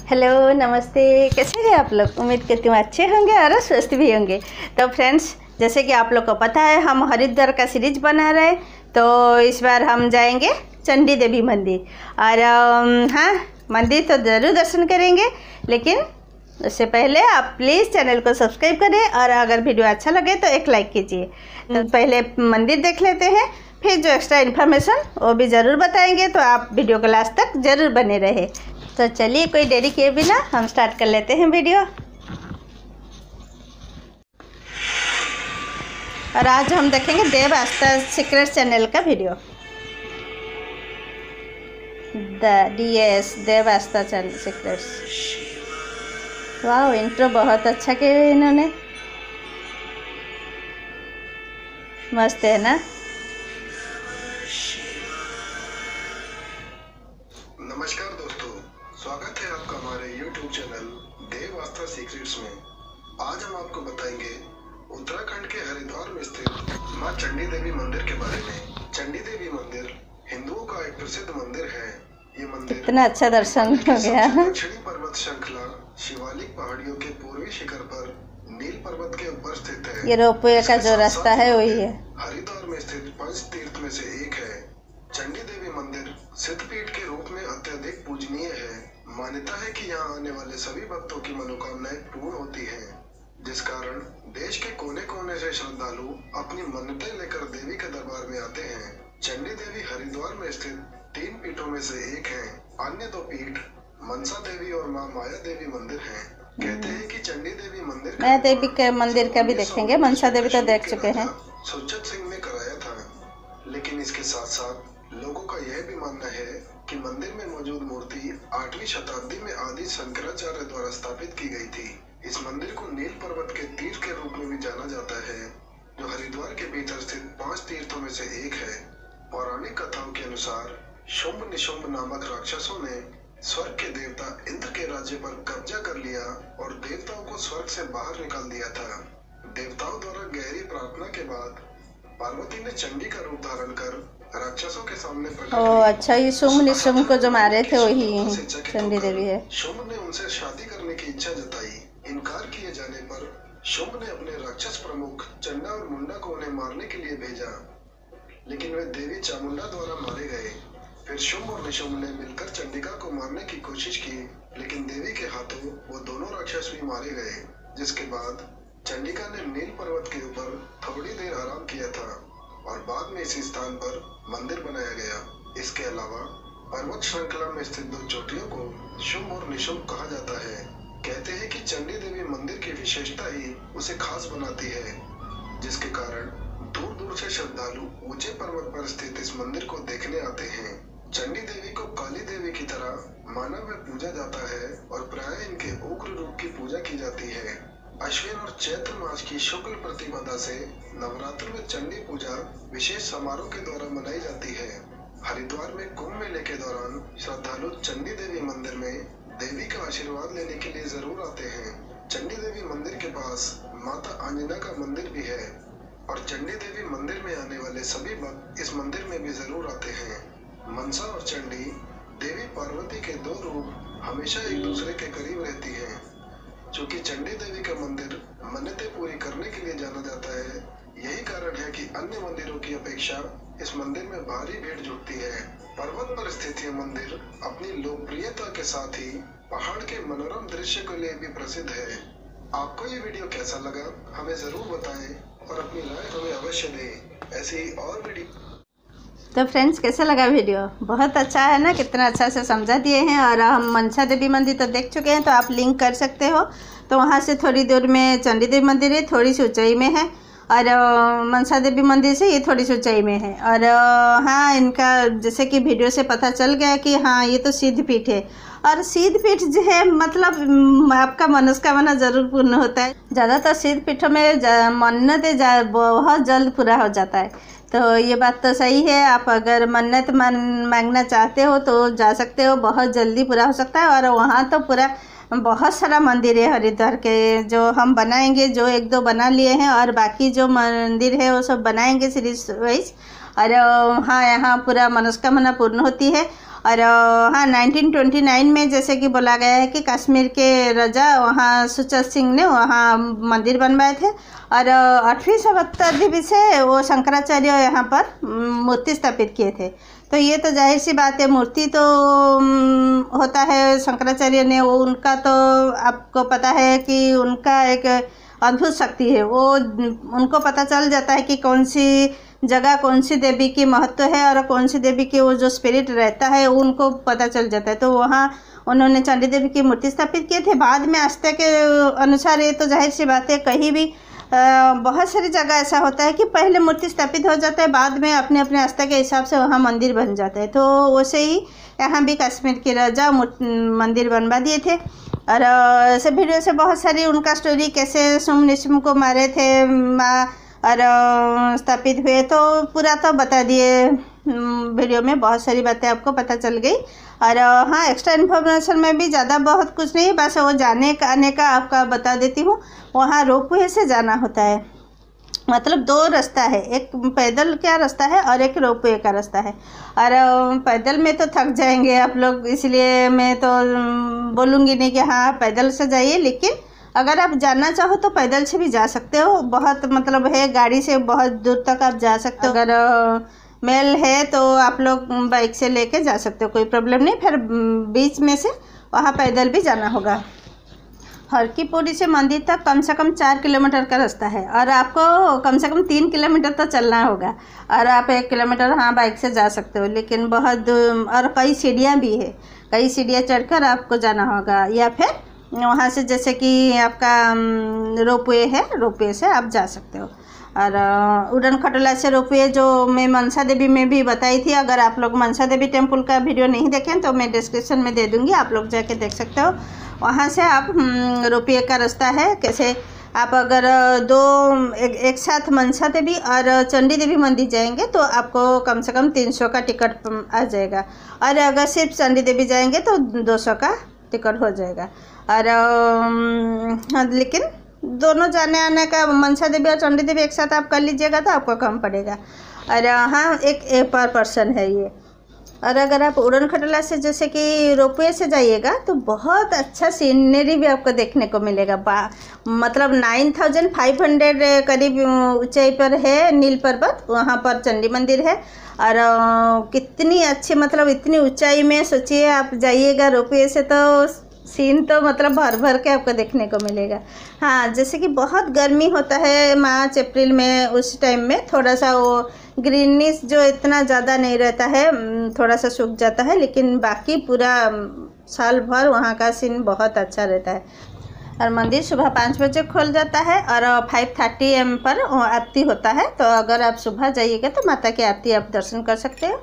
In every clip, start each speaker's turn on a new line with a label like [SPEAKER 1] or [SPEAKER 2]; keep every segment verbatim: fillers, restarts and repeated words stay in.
[SPEAKER 1] Hello, नमस्ते। कैसे हैं आप लोग? उम्मीद करती हूँ अच्छे होंगे और स्वस्थ भी होंगे। तो फ्रेंड्स, जैसे कि आप लोग को पता है, हम हरिद्वार का सीरीज बना रहे हैं। तो इस बार हम जाएंगे चंडी देवी मंदिर। और हाँ, मंदिर तो ज़रूर दर्शन करेंगे, लेकिन उससे पहले आप प्लीज़ चैनल को सब्सक्राइब करें और अगर वीडियो अच्छा लगे तो एक लाइक कीजिए। तो पहले मंदिर देख लेते हैं, फिर जो एक्स्ट्रा इन्फॉर्मेशन वो भी ज़रूर बताएंगे। तो आप वीडियो को लास्ट तक ज़रूर बने रहे। तो चलिए, कोई देरी किए बिना हम स्टार्ट कर लेते हैं वीडियो। और आज हम देखेंगे देव आस्था सीक्रेट चैनल का video. The D S Dev Aastha channel secrets. वाह, इंट्रो बहुत अच्छा किया है इन्होंने, मस्त है ना।
[SPEAKER 2] नमस्कार दोस्तों, स्वागत है आपका हमारे YouTube channel Dev Aastha secrets में। आज हम आपको बताएंगे उत्तराखंड के हरिद्वार में स्थित मां चंडी देवी मंदिर के बारे में। चंडी देवी मंदिर हिंदुओं का एक प्रसिद्ध मंदिर है। ये मंदिर
[SPEAKER 1] इतना अच्छा दर्शन हो गया।
[SPEAKER 2] दक्षिणी पर्वत श्रृंखला शिवालिक पहाड़ियों के पूर्वी शिखर पर नील पर्वत के ऊपर स्थित है।
[SPEAKER 1] ये रोपवे का जो रास्ता है वही है।
[SPEAKER 2] हरिद्वार में स्थित पंच तीर्थ में से एक है। चंडी देवी मंदिर सिद्धपीठ के रूप में अत्यधिक पूजनीय है। मान्यता है कि यहाँ आने वाले सभी भक्तों की मनोकामनाएं पूर्ण होती हैं, जिस कारण देश के कोने कोने से श्रद्धालु अपनी मन्नतें लेकर देवी के दरबार में आते हैं। चंडी देवी हरिद्वार में स्थित तीन पीठों में से एक है। अन्य दो पीठ मनसा देवी और माँ माया देवी मंदिर हैं। कहते हैं कि चंडी देवी मंदिर
[SPEAKER 1] माया देवी के मंदिर का भी देखेंगे। मनसा देवी तो देख चुके हैं।
[SPEAKER 2] सुरजत सिंह ने कराया था, लेकिन इसके साथ साथ लोगों का यह भी मानना है कि मंदिर में मौजूद मूर्ति आठवीं शताब्दी में आदि शंकराचार्य द्वारा स्थापित की गई थी। इस मंदिर को नील पर्वत के तीर्थ के रूप में भी जाना जाता है, जो हरिद्वार के भीतर स्थित पांच तीर्थों में से एक है। पौराणिक कथाओं के अनुसार शुंभ निशुंभ नामक राक्षसों ने स्वर्ग के देवता इंद्र के राज्य पर कब्जा कर लिया और देवताओं को स्वर्ग से बाहर निकाल दिया था। देवताओं द्वारा गहरी प्रार्थना के बाद पार्वती ने चंडी का रूप धारण कर राक्षसों के सामने प्रकट
[SPEAKER 1] ओ अच्छा, ये शुंभ निशुंभ को जो मारे थे वही चंडी देवी है।
[SPEAKER 2] शुंभ ने उनसे शादी करने की इच्छा जताई। इनकार किए जाने पर शुंभ ने अपने राक्षस प्रमुख चंडा और मुंडा को उन्हें मारने के लिए भेजा, लेकिन वे देवी चामुंडा द्वारा मारे गए। फिर शुंभ और निशुंभ ने मिलकर चंडिका को मारने की कोशिश की, लेकिन देवी के हाथों वो दोनों राक्षस भी मारे गए। जिसके बाद चंडिका ने नील पर्वत के ऊपर थोड़ी देर आराम किया था और बाद में इसी स्थान पर मंदिर बनाया गया। इसके अलावा पर्वत श्रृंखला में स्थित दो चोटियों को शुंभ और निशुंभ कहा जाता है। कहते हैं कि चंडी देवी मंदिर की विशेषता ही उसे खास बनाती है, जिसके कारण दूर दूर से श्रद्धालु ऊंचे पर्वत पर स्थित इस मंदिर को देखने आते हैं। चंडी देवी को काली देवी की तरह मानव में पूजा जाता है और प्राय इनके उग्र रूप की पूजा की जाती है। अश्विन और चैत्र मास की शुक्ल प्रतिपदा से नवरात्र में चंडी पूजा विशेष समारोह के द्वारा मनाई जाती है। हरिद्वार में कुंभ मेले के दौरान श्रद्धालु चंडी देवी मंदिर में देवी का आशीर्वाद लेने के लिए जरूर आते हैं। चंडी देवी मंदिर के पास माता अंजना का मंदिर भी है और चंडी देवी मंदिर में आने वाले सभी भक्त इस मंदिर में भी जरूर आते हैं। मनसा और चंडी देवी पार्वती के दो रूप हमेशा एक दूसरे के करीब रहती हैं। चूँकि चंडी देवी का मंदिर मन्नतें पूरी करने के लिए जाना जाता है, यही कारण है कि अन्य मंदिरों की अपेक्षा इस मंदिर में भारी भीड़ जुटती है। पर्वत पर स्थित यह मंदिर अपनी लोकप्रियता के साथ ही पहाड़ के मनोरम दृश्य के लिए भी प्रसिद्ध है। आपको ये वीडियो कैसा लगा हमें जरूर बताएं और अपनी राय हमें अवश्य दें। ऐसे ही और वीडियो।
[SPEAKER 1] तो फ्रेंड्स, कैसा लगा वीडियो? बहुत अच्छा है ना, कितना अच्छा से समझा दिए हैं। और हम मनसा देवी मंदिर तो देख चुके हैं, तो आप लिंक कर सकते हो। तो वहाँ से थोड़ी दूर में चंडी देवी मंदिर है, थोड़ी सी ऊंचाई में है। और मनसा देवी मंदिर से ये थोड़ी सी ऊंचाई में है। और हाँ, इनका जैसे कि वीडियो से पता चल गया कि हाँ, ये तो सिद्ध पीठ है। और सिद्ध पीठ जो है, मतलब आपका मनोकामना ज़रूर पूर्ण होता है। ज़्यादातर सिद्ध पीठों में मन्नतें बहुत जल्द पूरा हो जाता है। तो ये बात तो सही है। आप अगर मन्नत मांगना चाहते हो तो जा सकते हो, बहुत जल्दी पूरा हो सकता है। और वहाँ तो पूरा बहुत सारा मंदिर है हरिद्वार के, जो हम बनाएंगे। जो एक दो बना लिए हैं और बाकी जो मंदिर है वो सब बनाएंगे सीरीज वाइज। और हाँ, यहाँ पूरा मनोकामना पूर्ण होती है। और हाँ नाइनटीन ट्वेंटी नाइन में जैसे कि बोला गया है कि कश्मीर के राजा वहाँ सुचत सिंह ने वहाँ मंदिर बनवाए थे और आठवीं शताब्दी से वो शंकराचार्य यहाँ पर मूर्ति स्थापित किए थे। तो ये तो जाहिर सी बात है, मूर्ति तो होता है शंकराचार्य ने, वो उनका तो आपको पता है कि उनका एक अद्भुत शक्ति है। वो उनको पता चल जाता है कि कौन सी जगह कौन सी देवी की महत्व है और कौन सी देवी की वो जो स्पिरिट रहता है वो उनको पता चल जाता है। तो वहाँ उन्होंने चंडी देवी की मूर्ति स्थापित किए थे। बाद में आस्था के अनुसार ये तो जाहिर सी बात है, कहीं भी आ, बहुत सारी जगह ऐसा होता है कि पहले मूर्ति स्थापित हो जाता है, बाद में अपने अपने आस्था के हिसाब से वहाँ मंदिर बन जाता है। तो वैसे ही यहाँ भी कश्मीर के राजा मंदिर बनवा दिए थे। और ऐसे वीडियो से बहुत सारी उनका स्टोरी कैसे शुम्भ निशुम्भ को मारे थे माँ और स्थापित हुए तो पूरा तो बता दिए वीडियो में, बहुत सारी बातें आपको पता चल गई। और हाँ एक्स्ट्रा इन्फॉर्मेशन में भी ज़्यादा बहुत कुछ नहीं, बस वो जाने का आने का आपका बता देती हूँ। वहाँ रोपवे से जाना होता है, मतलब दो रास्ता है, एक पैदल का रास्ता है और एक रोपवे का रास्ता है। और पैदल में तो थक जाएंगे आप लोग, इसलिए मैं तो बोलूँगी नहीं कि हाँ पैदल से जाइए, लेकिन अगर आप जाना चाहो तो पैदल से भी जा सकते हो। बहुत मतलब है, गाड़ी से बहुत दूर तक आप जा सकते हो। अगर मेल है तो आप लोग बाइक से लेके जा सकते हो, कोई प्रॉब्लम नहीं। फिर बीच में से वहाँ पैदल भी जाना होगा। हर की पौड़ी से मंदिर तक कम से कम चार किलोमीटर का रास्ता है और आपको कम से कम तीन किलोमीटर तो चलना होगा। और आप एक किलोमीटर हाँ बाइक से जा सकते हो, लेकिन बहुत और कई सीढ़ियाँ भी है, कई सीढ़ियाँ चढ़कर आपको जाना होगा। या फिर वहाँ से जैसे कि आपका रोपवे है, रोपवे से आप जा सकते हो। और उड़न खटोला से रोपवे जो मैं मनसा देवी में भी बताई थी, अगर आप लोग मनसा देवी टेम्पल का वीडियो नहीं देखें तो मैं डिस्क्रिप्शन में दे दूँगी, आप लोग जाके देख सकते हो। वहाँ से आप रोपवे का रास्ता है, कैसे आप अगर दो एक, एक साथ मनसा देवी और चंडी देवी मंदिर जाएंगे तो आपको कम से कम तीन सौ का टिकट आ जाएगा, और अगर सिर्फ चंडी देवी जाएंगे तो दो सौ का टिकट हो जाएगा। और हाँ, लेकिन दोनों जाने आने का मनसा देवी और चंडी देवी एक साथ आप कर लीजिएगा तो आपको कम पड़ेगा। और हाँ एक, एक पर पर्सन है ये। और अगर आप उड़न खटोला से जैसे कि रोपवे से जाइएगा तो बहुत अच्छा सीनरी भी आपको देखने को मिलेगा। बा मतलब नाइन थाउजेंड फाइव हंड्रेड करीब ऊंचाई पर है नील पर्वत, वहाँ पर चंडी मंदिर है। और कितनी अच्छी, मतलब इतनी ऊंचाई में सोचिए आप जाइएगा रोपवे से तो सीन तो मतलब भर भर के आपको देखने को मिलेगा। हाँ जैसे कि बहुत गर्मी होता है मार्च अप्रैल में, उस टाइम में थोड़ा सा वो ग्रीनिश जो इतना ज़्यादा नहीं रहता है, थोड़ा सा सूख जाता है, लेकिन बाकी पूरा साल भर वहाँ का सीन बहुत अच्छा रहता है। और मंदिर सुबह पाँच बजे खोल जाता है और फाइव थर्टी एम पर आरती होता है। तो अगर आप सुबह जाइएगा तो माता की आरती आप दर्शन कर सकते हो,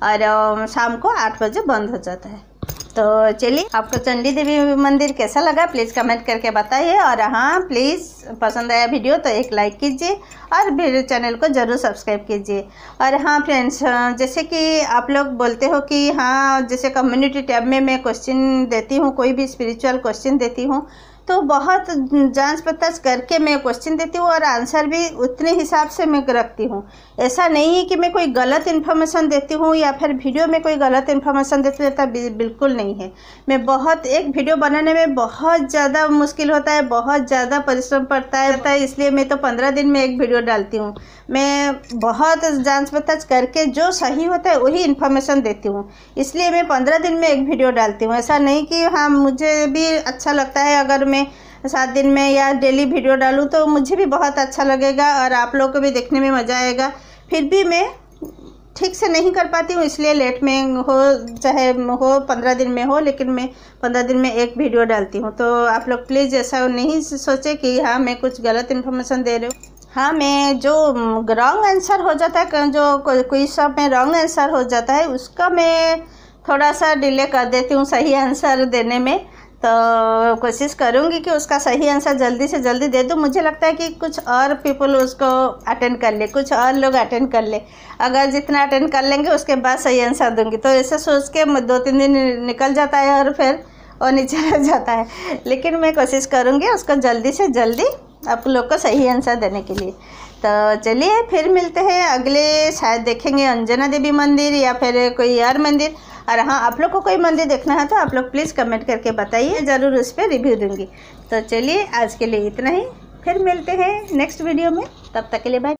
[SPEAKER 1] और शाम को आठ बजे बंद हो जाता है। तो चलिए, आपको चंडी देवी मंदिर कैसा लगा प्लीज़ कमेंट करके बताइए। और हाँ प्लीज़ पसंद आया वीडियो तो एक लाइक कीजिए और मेरे चैनल को ज़रूर सब्सक्राइब कीजिए। और हाँ फ्रेंड्स, जैसे कि आप लोग बोलते हो कि हाँ जैसे कम्युनिटी टैब में मैं क्वेश्चन देती हूँ, कोई भी स्पिरिचुअल क्वेश्चन देती हूँ तो बहुत जांच पड़ताल करके मैं क्वेश्चन देती हूँ और आंसर भी उतने हिसाब से मैं रखती हूँ। ऐसा नहीं है कि मैं कोई गलत इन्फॉर्मेशन देती हूँ या फिर वीडियो में कोई गलत इन्फॉर्मेशन देती हूँ, ऐसा बिल्कुल नहीं है। मैं बहुत एक वीडियो बनाने में बहुत ज़्यादा मुश्किल होता है, बहुत ज़्यादा परिश्रम पड़ता है, इसलिए मैं तो पंद्रह दिन में एक वीडियो डालती हूँ। मैं बहुत जांच पड़ताल करके जो सही होता है वही इन्फॉर्मेशन देती हूँ, इसलिए मैं पंद्रह दिन में एक वीडियो डालती हूँ। ऐसा नहीं कि हाँ मुझे भी अच्छा लगता है अगर मैं सात दिन में या डेली वीडियो डालूँ तो मुझे भी बहुत अच्छा लगेगा और आप लोगों को भी देखने में मज़ा आएगा। फिर भी मैं ठीक से नहीं कर पाती हूँ, इसलिए लेट में हो चाहे हो पंद्रह दिन में हो, लेकिन मैं पंद्रह दिन में एक वीडियो डालती हूँ। तो आप लोग प्लीज़ ऐसा नहीं सोचे कि हाँ मैं कुछ गलत इन्फॉर्मेशन दे रही हूँ। हाँ मैं जो रॉन्ग आंसर हो जाता है, जो कोई सब में रॉन्ग आंसर हो जाता है उसका मैं थोड़ा सा डिले कर देती हूँ सही आंसर देने में। तो कोशिश करूँगी कि उसका सही आंसर जल्दी से जल्दी दे दूँ। मुझे लगता है कि कुछ और पीपल उसको अटेंड कर ले, कुछ और लोग अटेंड कर ले, अगर जितना अटेंड कर लेंगे उसके बाद सही आंसर दूँगी। तो ऐसे सोच के दो तीन दिन निकल जाता है और फिर वो नीचे रह जाता है, लेकिन मैं कोशिश करूँगी उसको जल्दी से जल्दी आप लोग को सही आंसर देने के लिए। तो चलिए फिर मिलते हैं अगले, शायद देखेंगे अंजना देवी मंदिर या फिर कोई और मंदिर। और हाँ, आप लोग को कोई मंदिर देखना है तो आप लोग प्लीज़ कमेंट करके बताइए, ज़रूर उस पर रिव्यू दूँगी। तो चलिए आज के लिए इतना ही, फिर मिलते हैं नेक्स्ट वीडियो में, तब तक के लिए बाय।